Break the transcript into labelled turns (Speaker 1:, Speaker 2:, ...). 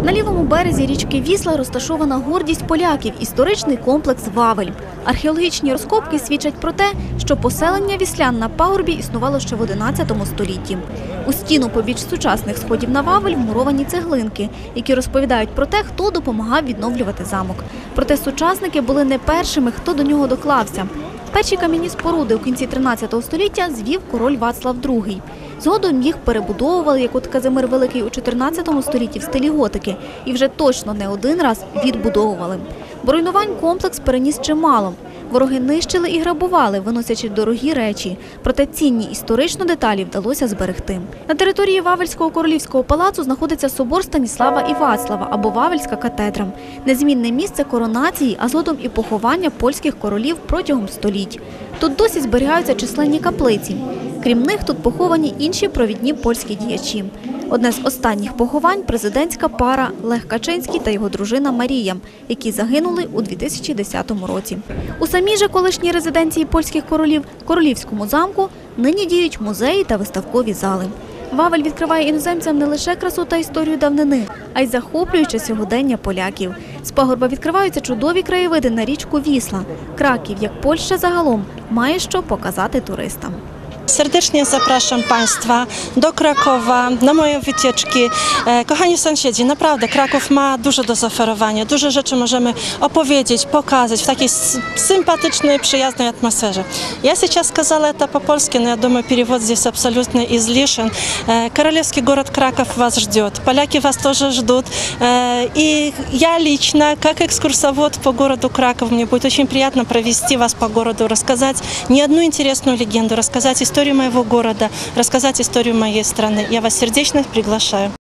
Speaker 1: На лівому березі річки Вісла розташована гордість поляків – історичний комплекс Вавель. Археологічні розкопки свідчать про те, що поселення віслян на пагорбі існувало ще в 11 столітті. У стіну побіч сучасних сходів на Вавель вмуровані цеглинки, які розповідають про те, хто допомагав відновлювати замок. Проте сучасники були не першими, хто до нього доклався. Перші кам'яні споруди у кінці 13 століття звів король Вацлав II. Згодом їх перебудовували, як от Казимир Великий у 14 столітті в стилі готики, і вже точно не один раз відбудовували. Бо руйнувань комплекс переніс чимало. Вороги нищили і грабували, виносячи дорогі речі. Проте цінні історично деталі вдалося зберегти. На території Вавельського королівського палацу знаходиться собор Станіслава і Вацлава або Вавельська катедра. Незмінне місце коронації, а згодом і поховання польських королів протягом століть. Тут досі зберігаються численні каплиці. Крім них, тут поховані інші провідні польські діячі. Одне з останніх поховань – президентська пара Лех Качинський та його дружина Марія, які загинули у 2010 році. У самій же колишній резиденції польських королів – Королівському замку – нині діють музеї та виставкові зали. Вавель відкриває іноземцям не лише красу та історію давнини, а й захоплююче сьогодення поляків. З пагорба відкриваються чудові краєвиди на річку Вісла. Краків, як Польща загалом, має що показати туристам.
Speaker 2: Serdecznie zapraszam Państwa do Krakowa na moje wycieczki. Kochani sąsiedzi, naprawdę Kraków ma dużo do zaoferowania. Dużo rzeczy możemy opowiedzieć, pokazać w takiej sympatycznej, przyjaznej atmosferze. Я сейчас сказала это по-польски, но я думаю, перевод здесь абсолютно излишен. Королевский город Краков вас ждет. Поляки вас тоже ждут. И я лично, как экскурсовод по городу Краков, мне будет очень приятно провести вас по городу, рассказать не одну интересную легенду, рассказать историю моего города, рассказать историю моей страны. Я вас сердечно приглашаю.